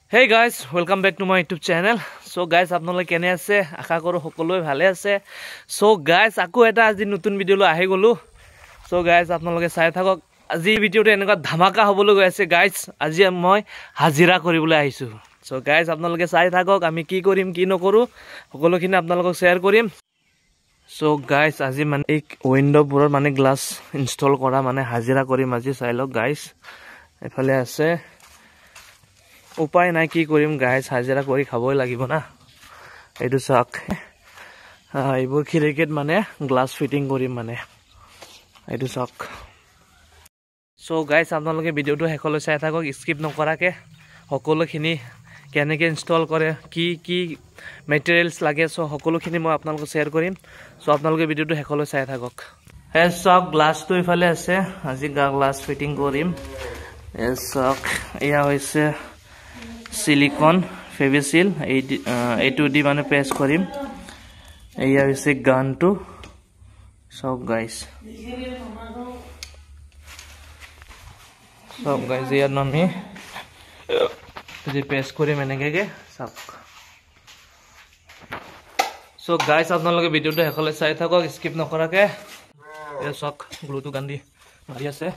Hey guys, welcome back to my YouTube channel. So guys, আপোনালোকে কেনে আছে? আশা কৰো সকলোৱে ভালে আছে। So guys, আকৌ এটা আজি নতুন ভিডিও লৈ আহি গলো। So guys, আপোনালোকে চাই থাকক। আজি ভিডিওটো এনেকুৱা ধামাকা হ'বলৈ গৈ আছে guys। আজি মই হাজিৰা কৰিবলৈ আহিছো। So guys, আপোনালোকে চাই থাকক আমি কি কৰিম কি নকৰো সকলোখিনি আপোনালোকক শেয়াৰ কৰিম। So guys, আজি মানে এই উইন্ডোবোৰৰ মানে গ্লাস ইনষ্টল কৰা মানে হাজিৰা কৰিম আজি চাই লওক guys। এফালে আছে উপায় নাই কি কৰিম গাইস হাজিৰা কৰি খাবই লাগিব না এইটো চাক এইবোৰ খিৰিকীত মানে গ্লাস ফিটিং কৰিম মানে এইটো চাক সো গাইস আপোনালোকে ভিডিওটো হেকলৈ চাই থাকক স্কিপ নকৰাকে সকলোখিনি কেনেকৈ ইনষ্টল কৰে কি কি মেটেৰিয়েলছ লাগে সো সকলোখিনি মই আপোনালোকক শেয়াৰ কৰিম সো আপোনালোকে ভিডিওটো হেকলৈ চাই থাকক হে চাক গ্লাসটো ইফালে আছে আজি গ্লাস ফিটিং কৰিম এ চাক এয়া হৈছে silicon fevisil A2D মানে প্ৰেছ কৰিম এয়া হৈছে গানটো সব গাইস ইয়াত আমি যে প্ৰেছ কৰিম এনেকৈ সব সো গাইস আপোনালোকে ভিডিওটো হেকলৈ চাই থাকক স্কিপ নকৰাকে এই সক গ্লুটো গান্ডি মাৰি আছে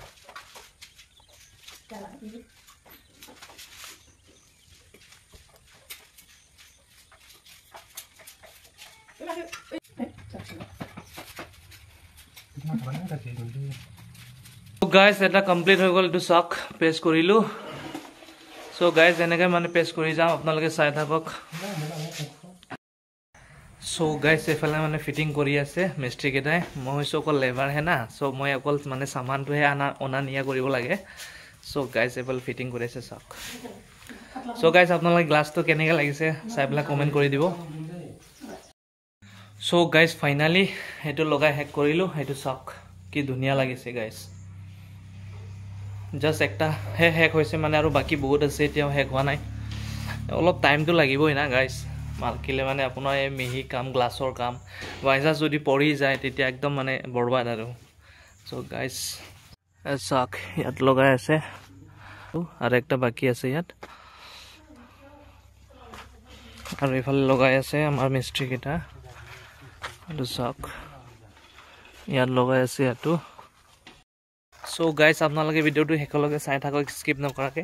So guys, এটা কমপ্লিট হৈ গল টু সক পেস্ট কৰিলো সো গাইস এনেকৈ মানে পেস্ট কৰি যাম আপোনালোকে চাই থাকক সো গাইস এফালে মানে ফিটিং কৰি আছে মিস্ত্ৰী কেটাই মই হৈছো অকল লেভাৰ হে না সো মই অকল মানে সামানটোহে অনা নিয়া কৰিব লাগে সো গাইস এফালে ফিটিং কৰি আছে সক সো গাইস আপোনালোকে গ্লাসটো কেনেকৈ লাগিছে চাইবলা কমেন্ট কৰি দিব সো গাইস ফাইনালি এটো লগাই হেক কৰিলো এটো সক কি ধুনিয়া লাগিছে গাইস জাস্ট একটা হেক হৈছে মানে আৰু বাকি বহুত আছে এতিয়াও হেক হোৱা নাই অলপ টাইমটো লাগিবই না গাইস মালকিলে মানে আপোনাৰ এই মিহি কাম গ্লাছৰ কাম ভাইজা যদি পৰি যায় তেতিয়া একদম মানে বৰবাদ আৰু সো গাইস সক ইয়াত লগাই আছে আৰু একটা বাকি আছে ইয়াত আৰু ইফালে লগাই আছে আমাৰ মিস্ত্ৰী কেটা আৰু সক ইয়াত লগাই আছে ইয়াতো সো গাইস আপোনালোকে ভিডিওটো হেকলকে চাই থাকক স্কিপ নকৰাকে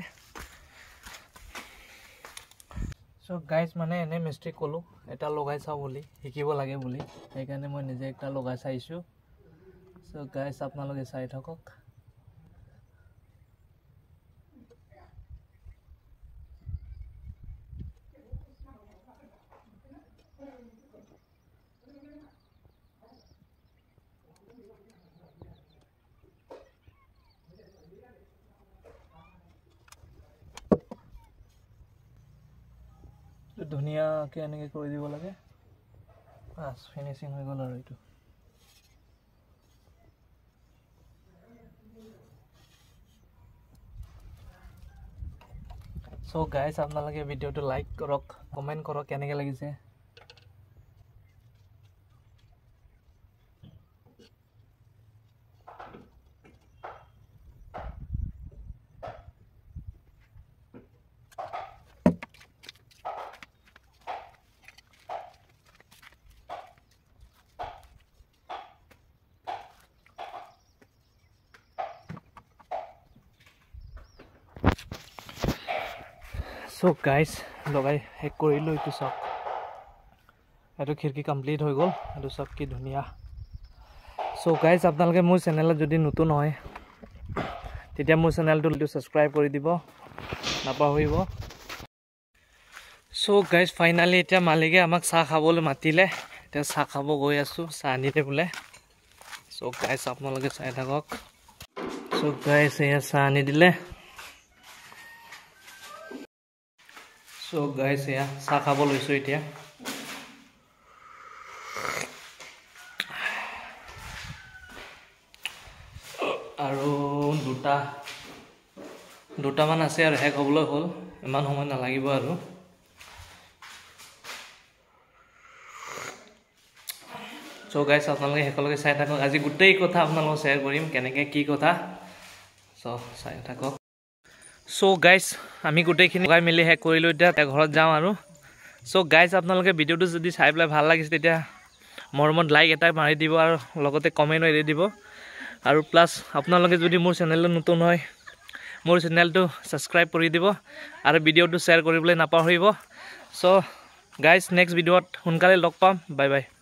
সো গাইস মানে এনে মিস্ত্ৰী কলো এটা লগাই চাও বুলি শিকিব লাগে বুলি সেইকাৰণে মই নিজে একটা লগাই চাইছো সো গাইস আপোনালোকে চাই থাকক ধুনিয়া কে এনেকৈ কৰি দিব লাগে বাস ফিনিশিং হৈ গল আৰু এটো সো গাইস আপোনালোকে ভিডিওটো লাইক কৰক কমেন্ট কৰক কেনেকৈ লাগিছে So guys, লগাই হেক কৰিলো এটো সব এটো খিৰকি কমপ্লিট হৈ গল এটো সব কি ধুনিয়া So guys, আপোনালোকে মোৰ চেনেলত যদি নতুন হয় তেতিয়া মোৰ চেনেলটো সাবস্ক্ৰাইব কৰি দিব নাপাহৰিব So guys, ফাইনালি এতিয়া মালিকে আমাক চাহ খাবলৈ মাতিলে এতিয়া চাহ খাব গৈ আছো চাহ আনিলে বোলে So guys, আপোনালোকে চাই থাকক So guys, এয়া চাহ আনি দিলে So guys, yeah, চাহ খাব লৈছো এতিয়া আৰু দুটা মান আছে আৰু হেক হ'বলৈ হ'ল ইমান সময় নালাগিব আৰু So guys, আপোনালোকে হেকলৈকে চাই থাকক আজি গোটেই কথা আপোনালোকক শেয়াৰ কৰিম কেনেকৈ কি কথা So চাই থাকক সো গাইজ আমি গোটেইখিনি লগাই মেলি শেষ কৰিলোঁ এতিয়া ঘৰত যাওঁ আৰু সো গাইজ আপোনালোকে ভিডিঅ'টো যদি চাই পেলাই ভাল লাগিছে তেতিয়া মৰমত লাইক এটা মাৰি দিব আৰু লগতে কমেণ্টো এৰি দিব আৰু প্লাছ আপোনালোকে যদি মোৰ চেনেলটো নতুন হয় মোৰ চেনেলটো ছাবস্ক্ৰাইব কৰি দিব আৰু ভিডিঅ'টো শ্বেয়াৰ কৰিবলৈ নাপাহৰিব সো গাইজ নেক্সট ভিডিঅ'ত সোনকালে লগ পাম বাই বাই